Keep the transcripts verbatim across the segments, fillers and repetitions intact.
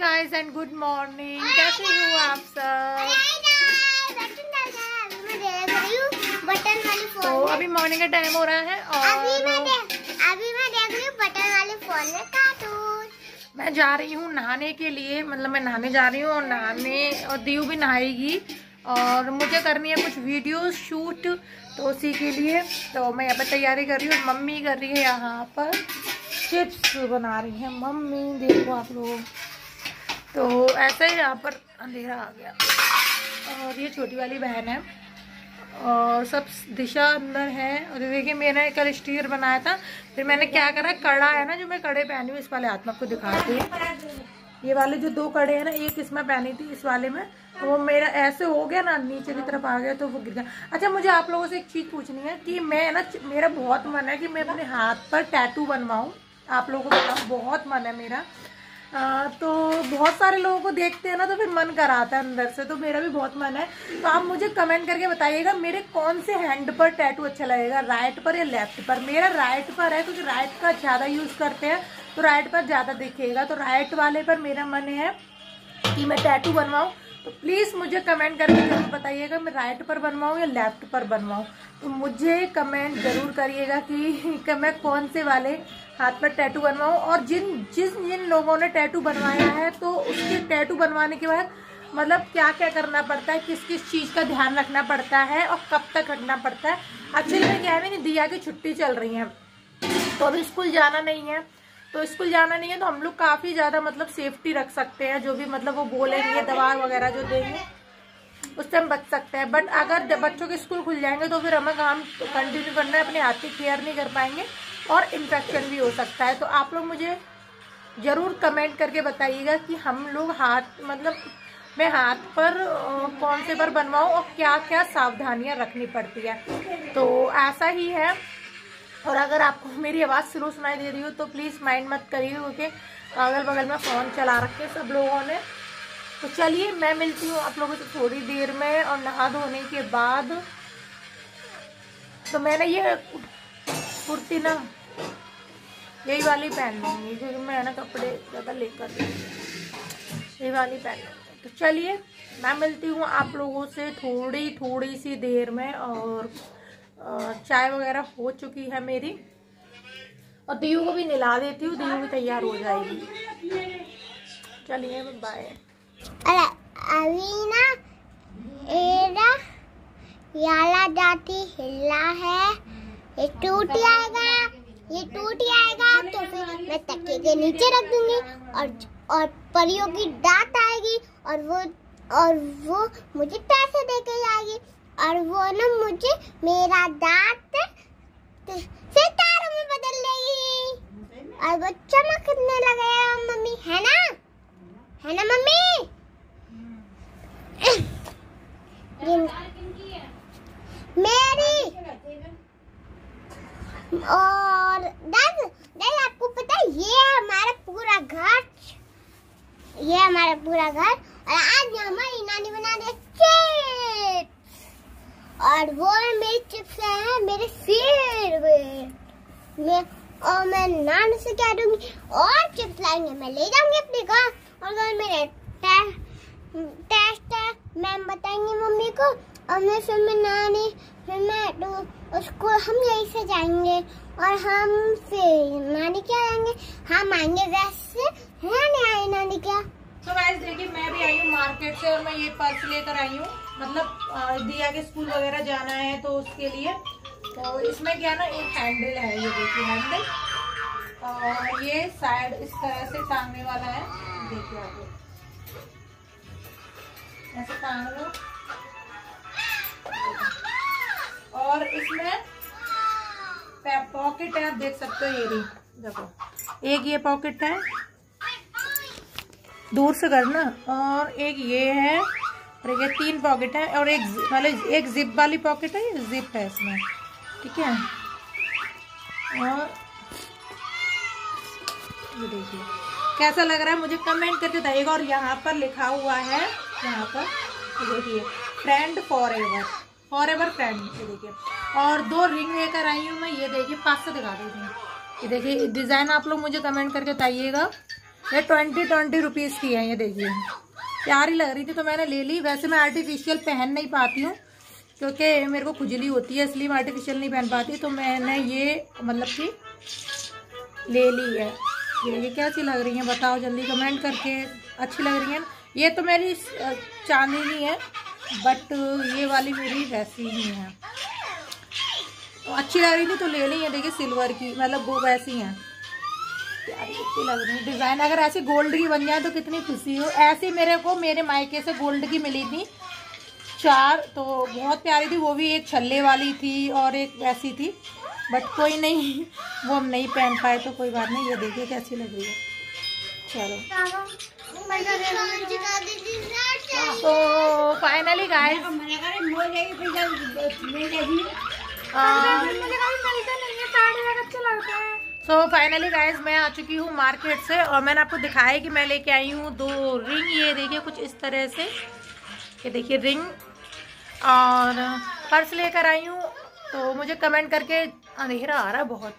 Guys and good morning, कैसे हो आप सब? तो अभी मॉर्निंग का टाइम हो रहा है और अभी मैं देख अभी मैं देख रही हूँ बटन वाले फोन में कार्टून। मैं जा रही हूँ नहाने के लिए, मतलब मैं नहाने जा रही हूँ और नहाने और दीयू भी नहाएगी और मुझे करनी है कुछ वीडियो शूट, तो उसी के लिए तो मैं यहाँ पर तैयारी कर रही हूँ। मम्मी कर रही है यहाँ पर चिप्स बना रही है मम्मी, देखो आप लोग। तो ऐसे ही यहाँ पर अंधेरा आ गया और ये छोटी वाली बहन है और सब दिशा अंदर है। और देखिए मैंने कल स्टीकर बनाया था, फिर मैंने क्या करा, कड़ा है ना जो मैं कड़े पहनी हूँ इस वाले हाथ में आपको दिखाती हूँ। ये वाले जो दो कड़े हैं ना, एक इसमें पहनी थी इस वाले में, तो वो मेरा ऐसे हो गया ना, नीचे की तरफ आ गया तो वो गिर गया। अच्छा मुझे आप लोगों से एक चीज़ पूछनी है कि मैं ना, मेरा बहुत मन है कि मैं अपने हाथ पर टैटू बनवाऊँ। आप लोगों को बताऊँ, बहुत मन है मेरा। आ, तो बहुत सारे लोगों को देखते हैं ना तो फिर मन कराता है अंदर से, तो मेरा भी बहुत मन है। तो आप मुझे कमेंट करके बताइएगा मेरे कौन से हैंड पर टैटू अच्छा लगेगा, राइट पर या लेफ्ट पर। मेरा राइट पर है क्योंकि राइट का ज़्यादा यूज़ करते हैं तो राइट पर ज़्यादा दिखेगा, तो राइट वाले पर मेरा मन है कि मैं टैटू बनवाऊँ। तो प्लीज़ मुझे कमेंट करके जरूर बताइएगा मैं राइट पर बनवाऊँ या लेफ्ट पर बनवाऊँ। तो मुझे कमेंट जरूर करिएगा कि मैं कौन से वाले हाथ पर टैटू बनवाऊँ। और जिन जिस जिन लोगों ने टैटू बनवाया है तो उसके टैटू बनवाने के बाद मतलब क्या क्या करना पड़ता है, किस किस चीज़ का ध्यान रखना पड़ता है और कब तक रखना पड़ता है। एक्चुअली में क्या है, मेरी दिया की छुट्टी चल रही है तो अभी स्कूल जाना नहीं है, तो स्कूल जाना नहीं है तो हम लोग काफ़ी ज़्यादा मतलब सेफ्टी रख सकते हैं। जो भी मतलब वो बोलेंगे दवा वगैरह जो देंगे उससे हम बच सकते हैं। बट अगर जब बच्चों के स्कूल खुल जाएंगे तो फिर हमें काम कंटिन्यू करना है, अपने हाथ की केयर नहीं कर पाएंगे और इन्फेक्शन भी हो सकता है। तो आप लोग मुझे ज़रूर कमेंट करके बताइएगा कि हम लोग हाथ मतलब मैं हाथ पर कौन से पर बनवाऊँ और क्या क्या सावधानियाँ रखनी पड़ती है। तो ऐसा ही है। और अगर आपको मेरी आवाज़ स्लो सुनाई दे रही हो तो प्लीज़ माइंड मत करिए क्योंकि अगल बगल में फ़ोन चला रखे सब लोगों ने। तो चलिए मैं मिलती हूँ आप लोगों से थोड़ी देर में। और नहा धोने के बाद तो मैंने ये कुर्ती ना यही वाली पहन लूँगी क्योंकि मैं ना कपड़े ज़्यादा लेकर यही वाली पहन लूँगी। तो चलिए मैं मिलती हूँ आप लोगों से थोड़ी थोड़ी सी देर में। और चाय वगैरह हो चुकी है मेरी और दीयू को भी नहला देती हूँ, दीयू भी तैयार हो जाएगी। चलिए बाय। अरे अभी ना एरा याला जाती हिला है, ये टूट जाएगा, ये टूट जाएगा तो फिर मैं तकिए के नीचे रख दूंगी और और परियों की दांत आएगी और वो और वो मुझे पैसे दे के जाएगी और वो ना मुझे मेरा दांत सितारों में बदल देगी और वो चमकने लगेगा। मम्मी है ना, है ना मम्मी? मेरी और दस दस आपको पता है ये है हमारा पूरा घर, ये है हमारा पूरा घर। और आज हमारी नानी बना दे चिप्स और वो मेरी चिप्स हैं मेरे फेवरेट। मैं और मैं नानी से कह दूंगी और चिप्स लाएंगे, मैं ले जाऊंगी अपने घर और घर मेरे टेस्ट है मैम बताएंगे मम्मी को और मैं फिर मैं नानी फिर मैं तो उसको हम यहीं से जाएंगे और हम फिर नानी क्या आएंगे, हम आएंगे वैसे है नहीं आए नानी क्या। तो गाइस देखिए मैं भी आई हूँ मार्केट से और मैं ये पर्स लेकर आई हूँ, मतलब दिया के स्कूल वगैरह जाना है तो उसके लिए। तो इसमें क्या ना एक हैंडल है, ये देखिए हैंडल, और ये साइड इस तरह से टांगने वाला है, देखिए आप ऐसे टांग लो। और इसमें पॉकेट है, आप देख सकते हो, ये भी देखो एक ये पॉकेट है, दूर से करना, और एक ये है और ये तीन पॉकेट है और एक मतलब एक जिप वाली पॉकेट है, ये जिप है इसमें, ठीक है। और ये देखिए कैसा लग रहा है मुझे कमेंट करके बताइएगा। और यहाँ पर लिखा हुआ है, यहाँ पर देखिए friend forever, forever friend, ये देखिए। और दो रिंग लेकर आई हूँ मैं, ये देखिए पास से दिखा देती हूँ, ये देखिए डिज़ाइन आप लोग मुझे कमेंट करके बताइएगा ये ट्वेंटी ट्वेंटी रुपीज़ की है। ये देखिए प्यारी लग रही थी तो मैंने ले ली। वैसे मैं आर्टिफिशियल पहन नहीं पाती हूँ क्योंकि मेरे को खुजली होती है, इसलिए मैं आर्टिफिशियल नहीं पहन पाती। तो मैंने ये मतलब कि ले ली है। ये ये कैसी लग रही है बताओ जल्दी कमेंट करके। अच्छी लग रही है। ये तो मेरी चांदी नहीं है बट ये वाली मेरी वैसी ही है। तो अच्छी लग रही थी तो ले ली है। देखिए सिल्वर की, मतलब वो वैसी हैं। प्यारी कितनी लग रही है डिज़ाइन। अगर ऐसी गोल्ड की बन जाए तो कितनी खुशी हो। ऐसी मेरे को मेरे मायके से गोल्ड की मिली थी चार, तो बहुत प्यारी थी। वो भी एक छल्ले वाली थी और एक वैसी थी, बट कोई नहीं वो हम नहीं पहन पाए तो कोई बात नहीं। ये देखिए कैसी लग रही है। चलो तो finally guys so finally guys मैं आ चुकी हूँ मार्केट से और मैंने आपको दिखाया कि मैं लेके आई हूँ दो रिंग। ये देखिए कुछ इस तरह से, ये देखिए रिंग और पर्स लेकर आई हूँ। तो मुझे कमेंट करके, अंधेरा आ रहा है बहुत,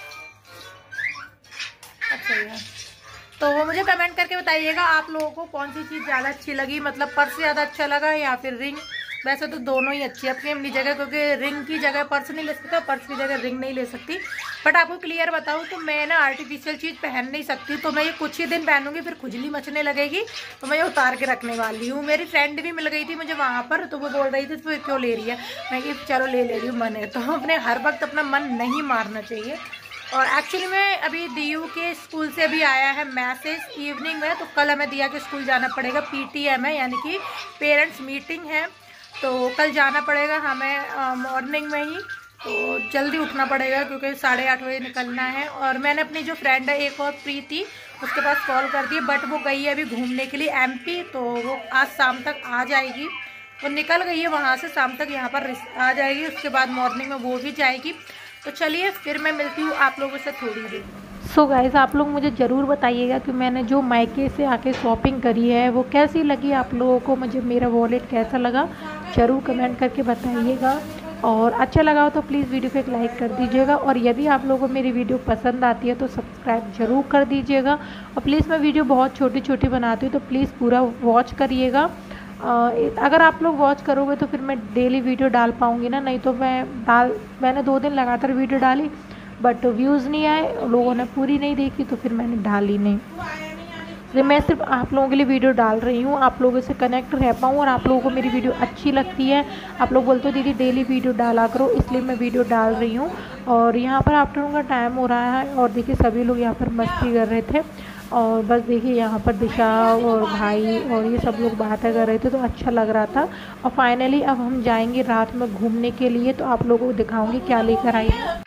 अच्छा है तो वो मुझे कमेंट करके बताइएगा आप लोगों को कौन सी चीज़ ज़्यादा अच्छी लगी, मतलब पर्स ज़्यादा अच्छा लगा या फिर रिंग। वैसे तो दोनों ही अच्छी है अपनी अपनी जगह, क्योंकि रिंग की जगह पर्स नहीं ले सकता, पर्स की जगह रिंग नहीं ले सकती। बट आपको क्लियर बताऊँ तो मैं ना आर्टिफिशियल चीज़ पहन नहीं सकती, तो मैं ये कुछ ही दिन पहनूंगी फिर खुजली मचने लगेगी, तो मैं ये उतार के रखने वाली हूँ। मेरी फ्रेंड भी मिल गई थी मुझे वहाँ पर, तो वो बोल रही थी तो क्यों ले रही है। मैं कि चलो ले ले रही हूँ, मन है तो अपने हर वक्त अपना मन नहीं मारना चाहिए। और एक्चुअली में अभी दियू के स्कूल से भी आया है मैसेज इवनिंग में, तो कल हमें दिया के स्कूल जाना पड़ेगा। पीटीएम है यानी कि पेरेंट्स मीटिंग है, तो कल जाना पड़ेगा हमें मॉर्निंग में ही, तो जल्दी उठना पड़ेगा क्योंकि साढ़े आठ बजे निकलना है। और मैंने अपनी जो फ्रेंड है एक और प्रीति उसके पास कॉल कर दी, बट वो गई है अभी घूमने के लिए एमपी, तो वो आज शाम तक आ जाएगी। वो निकल गई है वहाँ से, शाम तक यहाँ पर आ जाएगी, उसके बाद मॉर्निंग में वो भी जाएगी। तो चलिए फिर मैं मिलती हूँ आप लोगों से थोड़ी देर। सो so गाइस आप लोग मुझे ज़रूर बताइएगा कि मैंने जो मायके से आके शॉपिंग करी है वो कैसी लगी आप लोगों को, मुझे मेरा वॉलेट कैसा लगा ज़रूर कमेंट करके बताइएगा। और अच्छा लगा हो तो प्लीज़ वीडियो को एक लाइक कर दीजिएगा, और यदि आप लोगों को मेरी वीडियो पसंद आती है तो सब्सक्राइब ज़रूर कर दीजिएगा। और प्लीज़ मैं वीडियो बहुत छोटी छोटी बनाती हूँ तो प्लीज़ पूरा वॉच करिएगा। अगर आप लोग वॉच करोगे तो फिर मैं डेली वीडियो डाल पाऊँगी ना, नहीं तो मैं डाल मैंने दो दिन लगातार वीडियो डाली बट व्यूज़ नहीं आए, लोगों ने पूरी नहीं देखी तो फिर मैंने डाली नहीं। तो मैं सिर्फ आप लोगों के लिए वीडियो डाल रही हूँ, आप लोगों से कनेक्ट रह पाऊँ और आप लोगों को मेरी वीडियो अच्छी लगती है। आप लोग बोलते हो दीदी डेली वीडियो डाला करो, इसलिए मैं वीडियो डाल रही हूँ। और यहाँ पर आफ्टरनून का टाइम हो रहा है और देखिए सभी लोग यहाँ पर मस्ती कर रहे थे, और बस देखिए यहाँ पर दिशा और भाई और ये सब लोग बातें कर रहे थे तो अच्छा लग रहा था। और फाइनली अब हम जाएंगे रात में घूमने के लिए, तो आप लोगों को दिखाऊंगी क्या लेकर आई हूँ।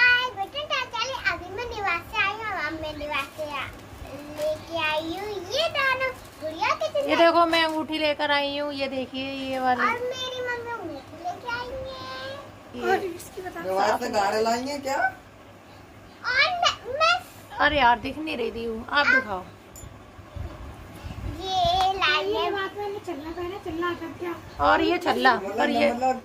ये देखो मैं अंगूठी लेकर आई हूँ, ये देखिए ये वाली। और मेरी मम्मी अंगूठी लेके आई है। और इसकी बता से गाड़ी लाएंगे क्या? और मैं, मैं अरे यार दिख नहीं रही थी, आप दिखाओ। ये लाई है। बात में चलना पहले चलना कर क्या? और ये छल्ला और ये मतलब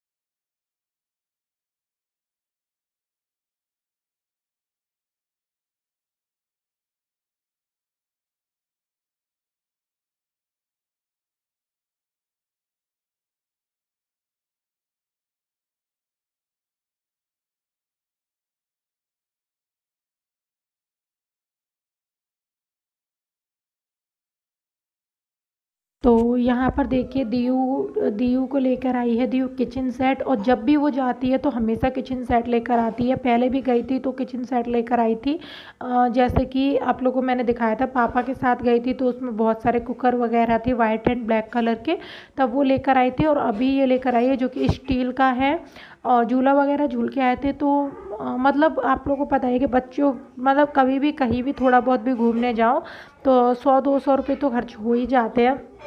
तो यहाँ पर देखिए दियू दियू को लेकर आई है दियू किचन सेट, और जब भी वो जाती है तो हमेशा किचन सेट लेकर आती है। पहले भी गई थी तो किचन सेट लेकर आई थी, जैसे कि आप लोगों को मैंने दिखाया था पापा के साथ गई थी तो उसमें बहुत सारे कुकर वगैरह थे वाइट एंड ब्लैक कलर के, तब वो लेकर आई थी। और अभी ये लेकर आई है जो कि स्टील का है, और झूला वगैरह झूल के आए थे। तो आ, मतलब आप लोगों को पता है कि बच्चों मतलब कभी भी कहीं भी थोड़ा बहुत भी घूमने जाओ तो सौ दो सौ रुपये तो खर्च हो ही जाते हैं।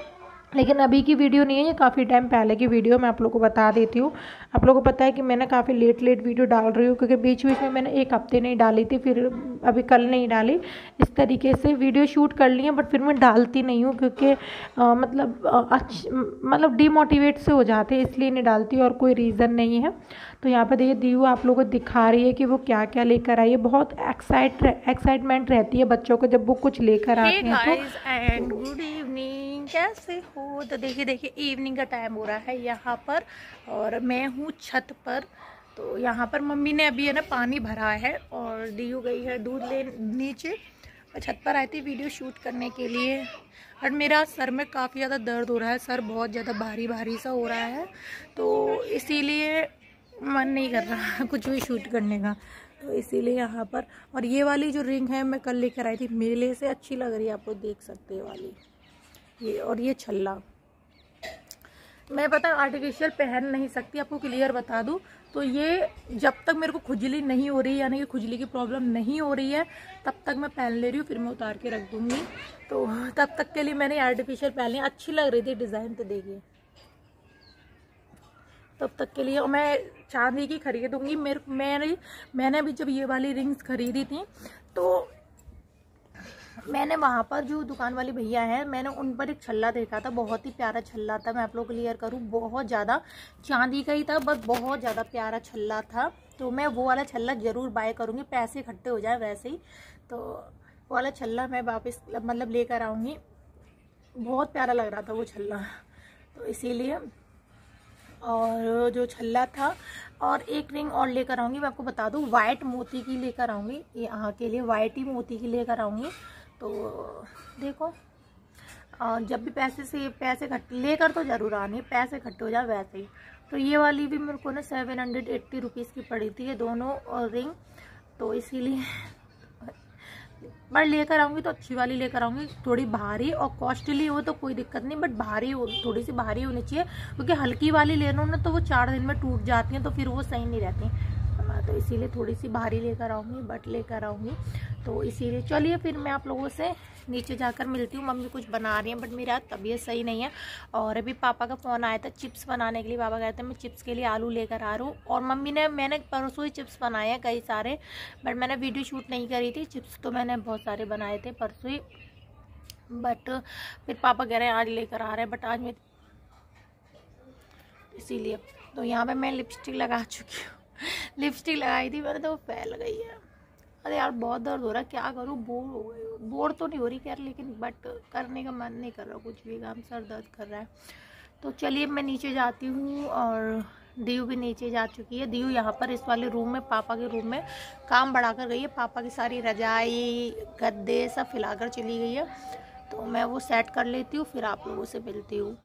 लेकिन अभी की वीडियो नहीं है, ये काफ़ी टाइम पहले की वीडियो। मैं आप लोगों को बता देती हूँ। आप लोगों को पता है कि मैंने काफ़ी लेट लेट वीडियो डाल रही हूँ, क्योंकि बीच बीच में मैंने एक हफ्ते नहीं डाली थी, फिर अभी कल नहीं डाली। इस तरीके से वीडियो शूट कर ली है, बट फिर मैं डालती नहीं हूँ, क्योंकि आ, मतलब अच्छ मतलब डिमोटिवेट से हो जाते हैं, इसलिए नहीं डालती, और कोई रीज़न नहीं है। तो यहाँ पर देखिए दीयू आप लोगों को दिखा रही है कि वो क्या क्या लेकर आई है। बहुत एक्साइट एक्साइटमेंट रहती है बच्चों को जब वो कुछ लेकर आते हैं। तो एंड गुड इवनिंग, कैसे हो? तो देखिए देखिए इवनिंग का टाइम हो रहा है यहाँ पर, और मैं हूँ छत पर। तो यहाँ पर मम्मी ने अभी है ना पानी भरा है, और दीयू गई है दूध ले नीचे। मैं छत पर आई थी वीडियो शूट करने के लिए, और मेरा सर में काफ़ी ज़्यादा दर्द हो रहा है, सर बहुत ज़्यादा भारी भारी सा हो रहा है, तो इसीलिए मन नहीं कर रहा कुछ भी शूट करने का, तो इसीलिए यहाँ पर। और ये वाली जो रिंग है मैं कल लेकर आई थी, मेले से अच्छी लग रही है, आप लोग देख सकते हैं वाली ये। और ये छल्ला मैं पता है आर्टिफिशियल पहन नहीं सकती, आपको क्लियर बता दूं। तो ये जब तक मेरे को खुजली नहीं हो रही, यानी कि खुजली की प्रॉब्लम नहीं हो रही है, तब तक मैं पहन ले रही हूँ, फिर मैं उतार के रख दूँगी। तो तब तक के लिए मैंने आर्टिफिशियल पहन लिया, अच्छी लग रही थी डिज़ाइन, तो देखिए तब तक के लिए। और मैं चांदी की खरीदूंगी। मेरे मैंने मैंने अभी जब ये वाली रिंग्स खरीदी थी, तो मैंने वहाँ पर जो दुकान वाले भैया हैं, मैंने उन पर एक छल्ला देखा था, बहुत ही प्यारा छल्ला था। मैं आप लोग क्लियर करूँ, बहुत ज़्यादा चांदी का ही था, बस बहुत ज़्यादा प्यारा छल्ला था। तो मैं वो वाला छल्ला ज़रूर बाय करूँगी, पैसे इकट्ठे हो जाए वैसे ही। तो वो वाला छल्ला मैं वापस मतलब लेकर आऊँगी, बहुत प्यारा लग रहा था वो छल्ला, तो इसीलिए। और जो छल्ला था, और एक रिंग और लेकर आऊँगी। मैं आपको बता दूँ, वाइट मोती की लेकर आऊँगी, यहाँ के लिए वाइट ही मोती की लेकर आऊँगी। तो देखो जब भी पैसे से पैसे इकट्ठे लेकर तो ज़रूर आने, पैसे इकट्ठे हो जाए वैसे ही। तो ये वाली भी मेरे को ना सेवन हंड्रेड एट्टी रुपीज़ की पड़ी थी ये दोनों और रिंग, तो इसीलिए पर लेकर आऊँगी तो अच्छी वाली लेकर आऊँगी, थोड़ी भारी और कॉस्टली हो तो कोई दिक्कत नहीं, बट भारी हो, थोड़ी सी भारी होनी चाहिए, क्योंकि हल्की वाली ले लो ना तो वो चार दिन में टूट जाती हैं, तो फिर वो सही नहीं रहती। तो इसीलिए थोड़ी सी भारी लेकर आऊँगी, बट लेकर आऊँगी। तो इसीलिए चलिए फिर मैं आप लोगों से नीचे जाकर मिलती हूँ। मम्मी कुछ बना रही हैं, बट मेरा तबीयत सही नहीं है। और अभी पापा का फ़ोन आया था चिप्स बनाने के लिए, पापा कहते हैं मैं चिप्स के लिए आलू लेकर आ रहा हूँ। और मम्मी ने मैंने परसों ही चिप्स बनाए हैं कई सारे, बट मैंने वीडियो शूट नहीं करी थी। चिप्स तो मैंने बहुत सारे बनाए थे परसों ही, बट फिर पापा कह रहे हैं आज लेकर आ रहे हैं, बट आज मैं इसीलिए। तो यहाँ पर मैं लिपस्टिक लगा चुकी हूँ, लिपस्टिक लगाई थी मैंने तो वो फैल गई है। अरे यार बहुत दर्द हो रहा है, क्या करूँ, बोर हो गई। बोर तो नहीं हो रही खैर, लेकिन बट करने का मन नहीं कर रहा कुछ भी काम, सर दर्द कर रहा है। तो चलिए मैं नीचे जाती हूँ, और दीयू भी नीचे जा चुकी है। दीयू यहाँ पर इस वाले रूम में, पापा के रूम में काम बढ़ा कर गई है। पापा की सारी रजाई गद्दे सब फैला कर चली गई है, तो मैं वो सेट कर लेती हूँ, फिर आप लोगों से मिलती हूँ।